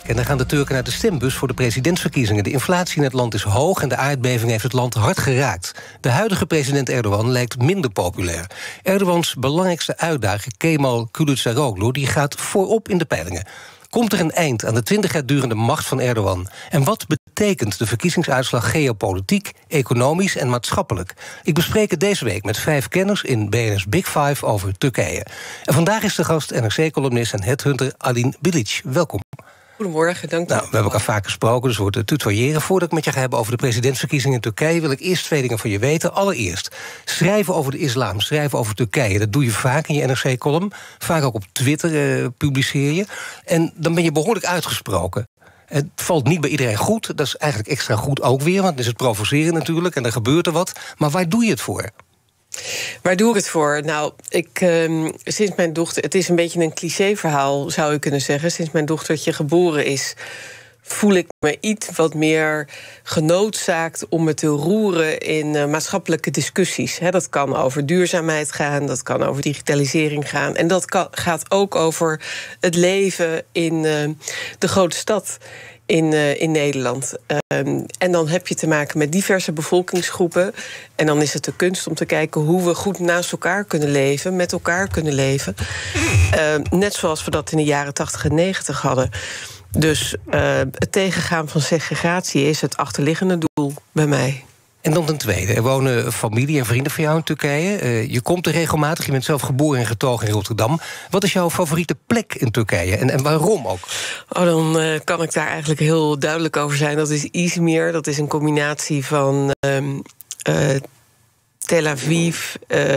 En dan gaan de Turken naar de stembus voor de presidentsverkiezingen. De inflatie in het land is hoog en de aardbeving heeft het land hard geraakt. De huidige president Erdogan lijkt minder populair. Erdogans belangrijkste uitdager, Kemal Kılıçdaroğlu, die gaat voorop in de peilingen. Komt er een eind aan de 20 jaar durende macht van Erdogan? En wat betekent de verkiezingsuitslag geopolitiek, economisch en maatschappelijk? Ik bespreek het deze week met 5 kenners in BNR's Big Five over Turkije. En vandaag is de gast NRC-columnist en headhunter Aline Bilic. Welkom. Goedemorgen, dank u. Nou, we hebben elkaar vaak gesproken, dus we worden tutoyeren. Voordat ik met je ga hebben over de presidentsverkiezingen in Turkije, wil ik eerst 2 dingen van je weten. Allereerst, schrijven over de islam, schrijven over Turkije. Dat doe je vaak in je NRC-column. Vaak ook op Twitter publiceer je. En dan ben je behoorlijk uitgesproken. Het valt niet bij iedereen goed. Dat is eigenlijk extra goed ook weer, want dan is het provoceren natuurlijk en dan gebeurt er wat. Maar waar doe je het voor? Waar doe ik het voor? Nou, sinds mijn dochter... Het is een beetje een clichéverhaal, zou je kunnen zeggen. Sinds mijn dochtertje geboren is, voel ik me iets wat meer genoodzaakt om me te roeren in maatschappelijke discussies. Dat kan over duurzaamheid gaan, dat kan over digitalisering gaan. En dat gaat ook over het leven in de grote stad in Nederland. En dan heb je te maken met diverse bevolkingsgroepen. En dan is het de kunst om te kijken hoe we goed naast elkaar kunnen leven, met elkaar kunnen leven. Net zoals we dat in de jaren 80 en 90 hadden. Dus het tegengaan van segregatie is het achterliggende doel bij mij. En dan ten tweede, er wonen familie en vrienden van jou in Turkije. Je komt er regelmatig, je bent zelf geboren en getogen in Rotterdam. Wat is jouw favoriete plek in Turkije en waarom ook? Dan kan ik daar eigenlijk heel duidelijk over zijn. Dat is Izmir, dat is een combinatie van Tel Aviv,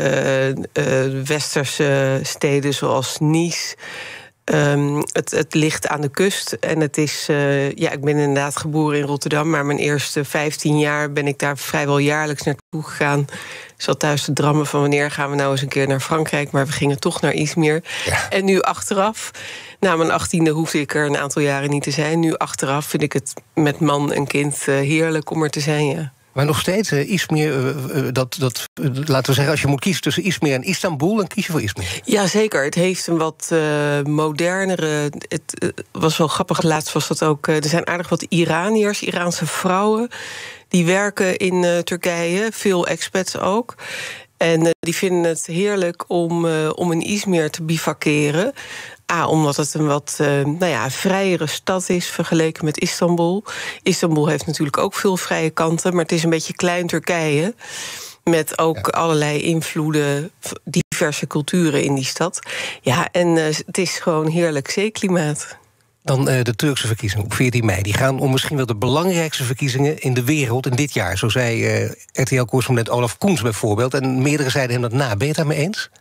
westerse steden zoals Nice. Het ligt aan de kust en het is... ik ben inderdaad geboren in Rotterdam, maar mijn eerste 15 jaar ben ik daar vrijwel jaarlijks naartoe gegaan. Ik zat thuis te drammen van wanneer gaan we nou eens een keer naar Frankrijk, maar we gingen toch naar Izmir. Ja. En nu achteraf, na mijn 18e hoefde ik er een aantal jaren niet te zijn. Nu achteraf vind ik het met man en kind heerlijk om er te zijn, ja. Maar nog steeds, Izmir, laten we zeggen, als je moet kiezen tussen Izmir en Istanbul, dan kies je voor Izmir. Jazeker, het heeft een wat modernere... Het was wel grappig, laatst was dat ook... Er zijn aardig wat Iraniërs, Iraanse vrouwen, die werken in Turkije, veel expats ook. En die vinden het heerlijk om in Izmir te bivakeren. Omdat het een wat vrijere stad is vergeleken met Istanbul. Istanbul heeft natuurlijk ook veel vrije kanten, maar het is een beetje klein Turkije, met ook allerlei invloeden, diverse culturen in die stad. Ja, en het is gewoon heerlijk zeeklimaat. Dan de Turkse verkiezingen op 14 mei. Die gaan om misschien wel de belangrijkste verkiezingen in de wereld in dit jaar. Zo zei RTL-correspondent Olaf Koens bijvoorbeeld. En meerdere zeiden hem dat na. Ben je het daarmee eens?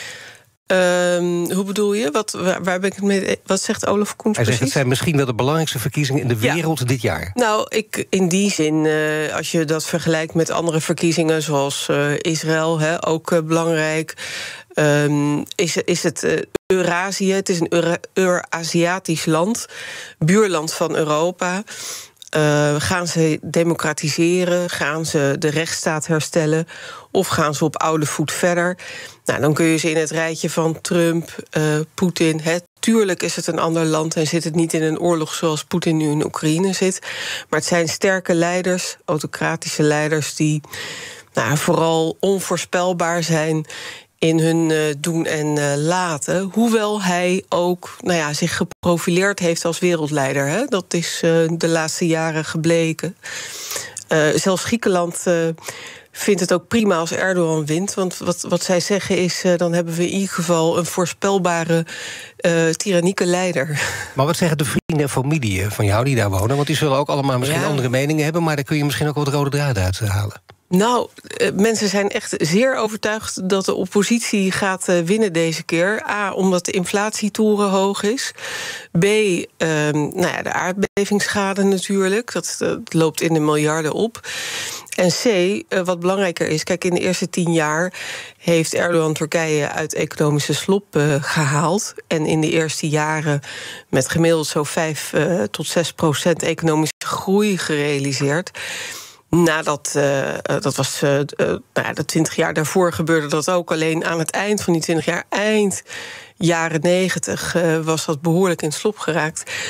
Hoe bedoel je? Waar ben ik het mee? Wat zegt Olaf Koens precies? Hij zegt, het zijn misschien wel de belangrijkste verkiezingen in de wereld dit jaar. Nou, in die zin, als je dat vergelijkt met andere verkiezingen, zoals Israël, ook belangrijk, is het Eurazië. Het is een Eurasiatisch land, buurland van Europa. Gaan ze democratiseren? Gaan ze de rechtsstaat herstellen? Of gaan ze op oude voet verder? Nou, dan kun je ze in het rijtje van Trump, Poetin. Tuurlijk is het een ander land en zit het niet in een oorlog zoals Poetin nu in Oekraïne zit. Maar het zijn sterke leiders, autocratische leiders, die vooral onvoorspelbaar zijn in hun doen en laten. Hoewel hij ook zich geprofileerd heeft als wereldleider. Dat is de laatste jaren gebleken. Zelfs Griekenland vindt het ook prima als Erdogan wint. Want wat zij zeggen is, dan hebben we in ieder geval een voorspelbare, tyrannieke leider. Maar wat zeggen de vrienden en familie van jou die daar wonen? Want die zullen ook allemaal misschien andere meningen hebben, maar daar kun je misschien ook wat rode draad uit halen. Nou, mensen zijn echt zeer overtuigd dat de oppositie gaat winnen deze keer. A, omdat de inflatie torenhoog is. B, de aardbevingsschade natuurlijk. Dat loopt in de miljarden op. En C, wat belangrijker is, kijk, in de eerste 10 jaar heeft Erdogan Turkije uit economische slop gehaald. En in de eerste jaren met gemiddeld zo 5-6% economische groei gerealiseerd. Nadat, dat was de 20 jaar daarvoor gebeurde dat ook. Alleen aan het eind van die 20 jaar, eind jaren 90, was dat behoorlijk in slop geraakt.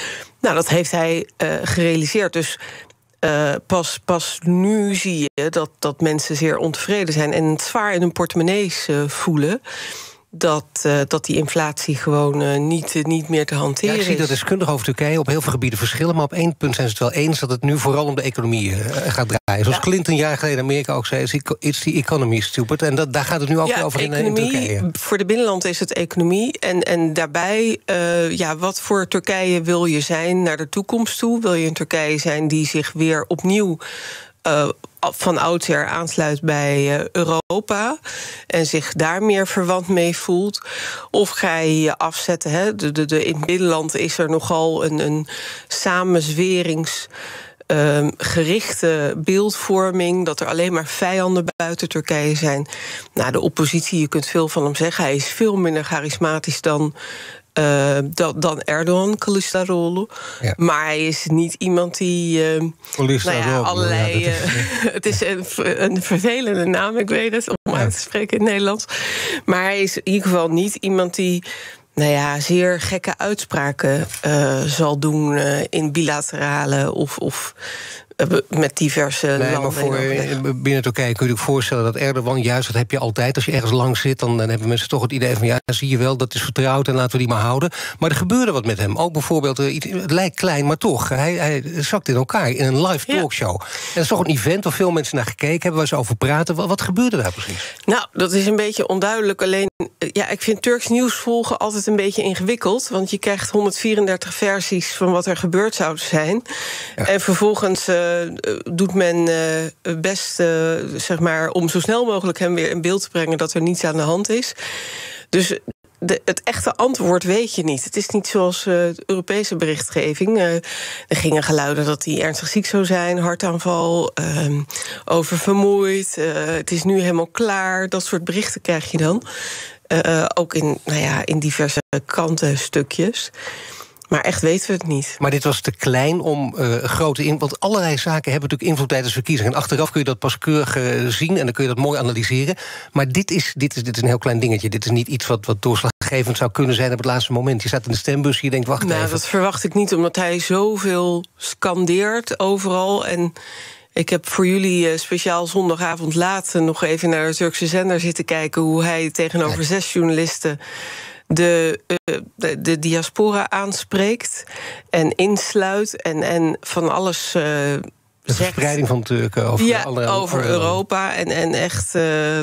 Nou, dat heeft hij gerealiseerd. Dus pas nu zie je dat mensen zeer ontevreden zijn en het zwaar in hun portemonnees voelen. Dat die inflatie gewoon niet meer te hanteren is. Ik zie dat deskundigen over Turkije op heel veel gebieden verschillen, maar op één punt zijn ze het wel eens dat het nu vooral om de economie gaat draaien. Zoals Clinton een jaar geleden in Amerika ook zei, it's the economy stupid. En daar gaat het nu ook over in Turkije. Voor de binnenland is het economie. En daarbij, wat voor Turkije wil je zijn naar de toekomst toe? Wil je een Turkije zijn die zich weer opnieuw van oudsher aansluit bij Europa en zich daar meer verwant mee voelt? Of ga je je afzetten? Hè? In het binnenland is er nogal een samenzweringsgerichte beeldvorming, dat er alleen maar vijanden buiten Turkije zijn. Nou, de oppositie, je kunt veel van hem zeggen. Hij is veel minder charismatisch dan Erdogan, Kılıçdaroğlu. Ja. Maar hij is niet iemand die allerlei... het is een vervelende naam, ik weet het, om uit te spreken in het Nederlands. Maar hij is in ieder geval niet iemand die zeer gekke uitspraken zal doen in bilaterale of met diverse landen. Maar binnen Turkije kun je je voorstellen dat Erdogan, juist dat heb je altijd, als je ergens lang zit, dan hebben mensen toch het idee van zie je wel, dat is vertrouwd en laten we die maar houden. Maar er gebeurde wat met hem. Ook bijvoorbeeld, het lijkt klein, maar toch, hij zakt in elkaar in een live talkshow. En dat is toch een event waar veel mensen naar gekeken hebben, waar ze over praten. Wat gebeurde daar precies? Nou, dat is een beetje onduidelijk. Alleen, ik vind Turks nieuws volgen altijd een beetje ingewikkeld, want je krijgt 134 versies van wat er gebeurd zou zijn. Ja. En vervolgens doet men best, om zo snel mogelijk hem weer in beeld te brengen dat er niets aan de hand is. Dus het echte antwoord weet je niet. Het is niet zoals de Europese berichtgeving. Er gingen geluiden dat hij ernstig ziek zou zijn, hartaanval, oververmoeid. Het is nu helemaal klaar. Dat soort berichten krijg je dan. Ook in diverse krantenstukjes. Maar echt weten we het niet. Maar dit was te klein om grote invloed. Want allerlei zaken hebben natuurlijk invloed tijdens verkiezingen. En achteraf kun je dat pas keurig zien en dan kun je dat mooi analyseren. Maar dit is een heel klein dingetje. Dit is niet iets wat doorslaggevend zou kunnen zijn op het laatste moment. Je staat in de stembus en je denkt, wacht even. Dat verwacht ik niet, omdat hij zoveel scandeert overal. En ik heb voor jullie speciaal zondagavond laat nog even naar de Turkse zender zitten kijken hoe hij tegenover 6 journalisten de diaspora aanspreekt en insluit en van alles de verspreiding van Turken over Europa en echt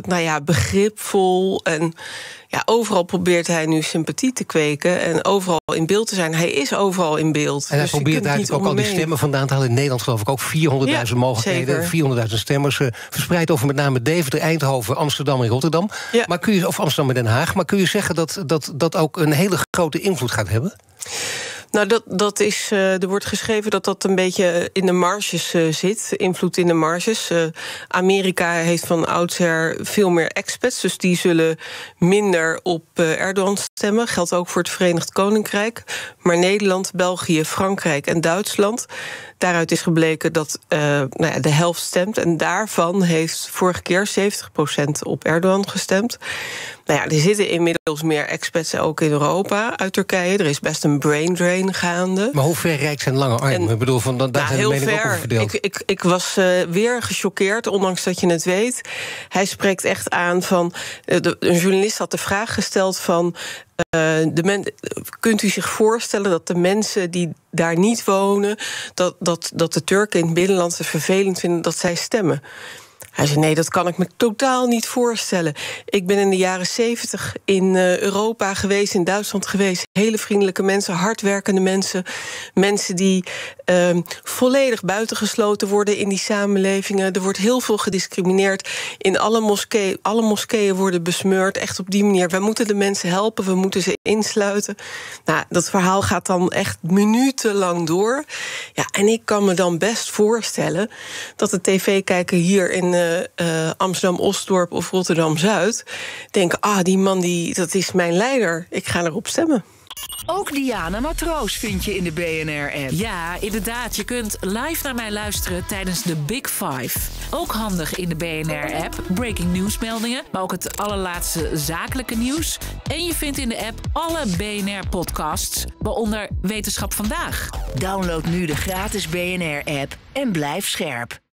begripvol. En overal probeert hij nu sympathie te kweken en overal in beeld te zijn. Hij is overal in beeld. En hij probeert eigenlijk ook al die stemmen vandaan te halen. In Nederland geloof ik ook 400.000 mogelijkheden. 400.000 stemmers verspreid over met name Deventer, Eindhoven, Amsterdam en Rotterdam. Ja. Maar of Amsterdam en Den Haag. Maar kun je zeggen dat ook een hele grote invloed gaat hebben? Nou, er wordt geschreven dat een beetje in de marges zit. Invloed in de marges. Amerika heeft van oudsher veel meer expats, dus die zullen minder op Erdogan stemmen. Geldt ook voor het Verenigd Koninkrijk. Maar Nederland, België, Frankrijk en Duitsland, daaruit is gebleken dat de helft stemt. En daarvan heeft vorige keer 70% op Erdogan gestemd. Er zitten inmiddels meer expats ook in Europa uit Turkije. Er is best een brain drain gaande. Maar hoe ver reikt zijn lange arm? Ik bedoel, daar zijn de meningen ook over verdeeld. Ik was weer gechoqueerd, ondanks dat je het weet. Hij spreekt echt aan van... een journalist had de vraag gesteld van... kunt u zich voorstellen dat de mensen die daar niet wonen, dat de Turken in het binnenland het vervelend vinden dat zij stemmen? Hij zei, nee, dat kan ik me totaal niet voorstellen. Ik ben in de jaren 70 in Europa geweest, in Duitsland geweest. Hele vriendelijke mensen, hardwerkende mensen. Mensen die volledig buitengesloten worden in die samenlevingen. Er wordt heel veel gediscrimineerd. In alle moskeeën worden besmeurd. Echt op die manier. Wij moeten de mensen helpen, we moeten ze insluiten. Nou, dat verhaal gaat dan echt minutenlang door. Ja, en ik kan me dan best voorstellen dat de tv-kijker hier in Amsterdam-Osdorp of Rotterdam-Zuid denken, die man dat is mijn leider, ik ga erop stemmen. Ook Diana Matroos vind je in de BNR-app. Ja, inderdaad. Je kunt live naar mij luisteren tijdens de Big Five. Ook handig in de BNR-app. Breaking nieuwsmeldingen, maar ook het allerlaatste zakelijke nieuws. En je vindt in de app alle BNR-podcasts, waaronder Wetenschap Vandaag. Download nu de gratis BNR-app en blijf scherp.